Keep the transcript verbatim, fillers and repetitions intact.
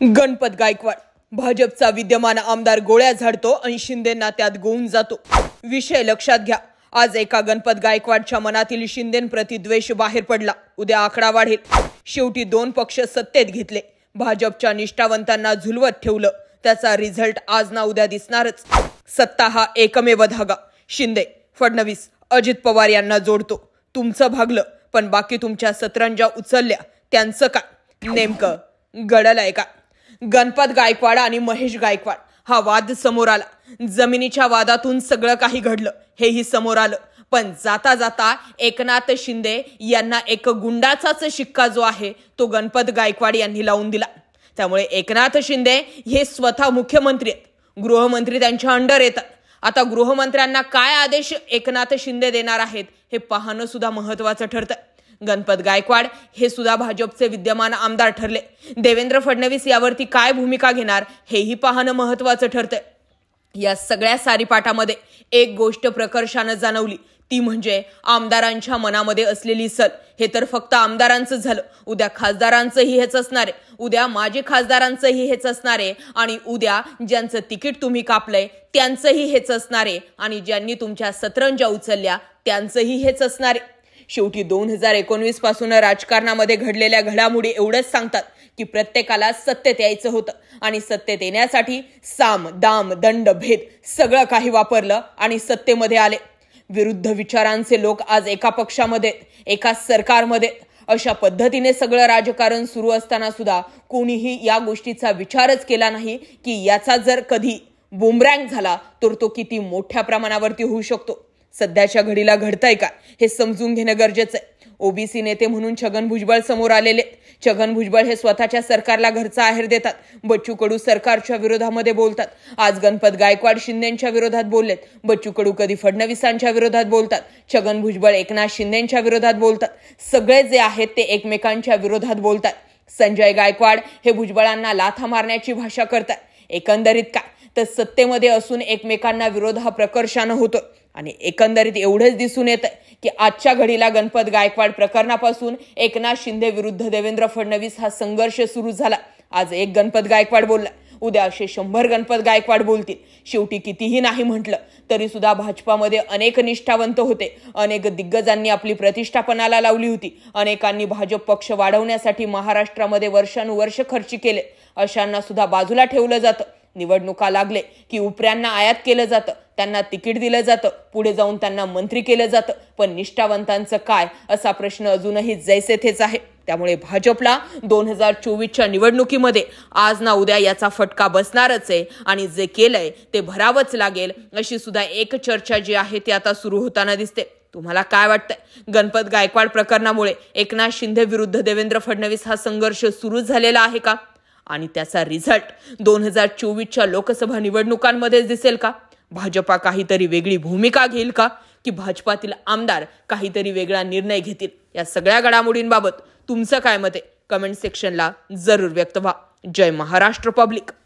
गणपत गायकवाड भाजपचा विद्यमान आमदार गोळ्या झाडतो आणि शिंदेंना त्यात गोवून जातो। विषय लक्षात घ्या। आज एका गणपत गायकवाडच्या मनातील शिंदेंप्रती द्वेष बाहेर पडला। उद्या आकडा वाढेल। शेवटी दोन पक्ष सत्तेत घेतले, भाजपच्या निष्ठावंतांना झुलवत ठेवलं। त्याचा रिझल्ट आज ना उद्या दिसणारच। सत्ता हा एकमेव धागा शिंदे, फडणवीस, अजित पवार यांना जोडतो। तुमचं भागलं, पण बाकी तुमच्या सतरंजा उचलल्या त्यांचं काय? नेमकं घडलंय का? गणपत गायकवाड आणि महेश गायकवाड हा वाद समोर आला। जमिनीच्या वादातून सगळं काही घडलं हेही समोर आलं। पण जाता जाता एकनाथ शिंदे यांना एक गुंडाचाच शिक्का जो आहे तो गणपत गायकवाड यांनी लावून दिला। त्यामुळे एकनाथ शिंदे हे स्वतः मुख्यमंत्री आहेत, गृहमंत्री त्यांच्या अंडर येतात। आता गृहमंत्र्यांना काय आदेश एकनाथ शिंदे देणार आहेत हे पाहणं सुद्धा महत्त्वाचं ठरतं। गणपत गायकवाड हे सुद्धा भाजपचे विद्यमान आमदार ठरले। देवेंद्र फडणवीस यावरती काय भूमिका घेणार हेही पाहणं महत्त्वाचं ठरतं। या सगळ्या सारीपाटामध्ये एक गोष्ट प्रकर्षानं जाणवली, ती म्हणजे आमदारांच्या मनामध्ये असलेली सल। हे तर फक्त आमदारांचं झालं, उद्या खासदारांचंही हेच असणार आहे, उद्या माजी खासदारांचंही हेच असणार आहे, आणि उद्या ज्यांचं तिकीट तुम्ही कापलंय त्यांचंही हेच असणार आहे, आणि ज्यांनी तुमच्या सतरंजा उचलल्या त्यांचंही हेच असणार आहे। शेवटी दोन हजार एकोणवीस पासून राजकारणामध्ये घडलेल्या घडामोडी एवढंच सांगतात की प्रत्येकाला सत्तेत यायचं होतं, आणि सत्तेत येण्यासाठी साम दाम दंड भेद सगळं काही वापरलं आणि सत्तेमध्ये आले। विरुद्ध विचारांचे लोक आज एका पक्षामध्ये, एका सरकारमध्ये, अशा पद्धतीने सगळं राजकारण सुरू असताना सुद्धा कोणीही या गोष्टीचा विचारच केला नाही की याचा जर कधी बुमरँग झाला तर तो किती मोठ्या प्रमाणावरती होऊ शकतो। सध्याच्या घडीला घडतंय का हे समजून घेणं गरजेचं आहे। ओबीसी नेते म्हणून छगन भुजबळ समोर आलेले। छगन भुजबळ हे स्वतःच्या सरकारला घरचा आहेर देतात। बच्चू कडू सरकारच्या विरोधामध्ये बोलतात। आज गणपत गायकवाड शिंदेच्या विरोधात बोललेत। बच्चू कडू कधी फडणवीसांच्या विरोधात बोलतात, छगन भुजबळ एकनाथ शिंदेच्या विरोधात बोलतात। सगळे जे आहेत ते एकमेकांच्या विरोधात बोलतात। संजय गायकवाड हे भुजबळांना लाथा मारण्याची भाषा करतात। एकंदरीत काय तर सत्तेमध्ये असून एकमेकांना विरोध हा प्रकर्षानं होतो, आणि एकंदरीत एवढंच दिसून येतं की आजच्या घडीला गणपत गायकवाड प्रकरणापासून एकनाथ शिंदे विरुद्ध देवेंद्र फडणवीस हा संघर्ष सुरू झाला। आज एक गणपत गायकवाड बोलला, उद्या असे शंभर गणपत गायकवाड बोलतील। शेवटी कितीही नाही म्हटलं तरी सुद्धा भाजपामध्ये अनेक निष्ठावंत होते, अनेक दिग्गजांनी आपली प्रतिष्ठा पणाला लावली होती, अनेकांनी भाजप पक्ष वाढवण्यासाठी महाराष्ट्रामध्ये वर्षानुवर्ष खर्च केले। अशांना सुद्धा बाजूला ठेवलं जातं। निवडणुका लागले की उपऱ्यांना आयात केलं जातं, त्यांना तिकीट दिलं जातं, पुढे जाऊन त्यांना मंत्री केलं जातं, पण निष्ठावंतांचं काय असा प्रश्न अजूनही जैसे थेच आहे। त्यामुळे भाजपला दोन हजार चोवीसच्या निवडणुकीमध्ये आज ना उद्या याचा फटका बसणारच आहे, आणि जे केलंय ते भरावंच लागेल अशी सुद्धा एक चर्चा जी आहे ती आता सुरू होताना दिसते। तुम्हाला काय वाटतंय? गणपत गायकवाड प्रकरणामुळे एकनाथ शिंदे विरुद्ध देवेंद्र फडणवीस हा संघर्ष सुरू झालेला आहे का? आणि त्याचा रिझल्ट दोन हजार चोवीसच्या लोकसभा निवडणुकांमध्येच दिसेल का? भाजपा काहीतरी वेगळी भूमिका घेईल का, की भाजपातील आमदार काहीतरी वेगळा निर्णय घेतील? या सगळ्या घडामोडींबाबत तुमचं काय मत आहे? कमेंट सेक्शनला जरूर व्यक्त व्हा। जय महाराष्ट्र पब्लिक।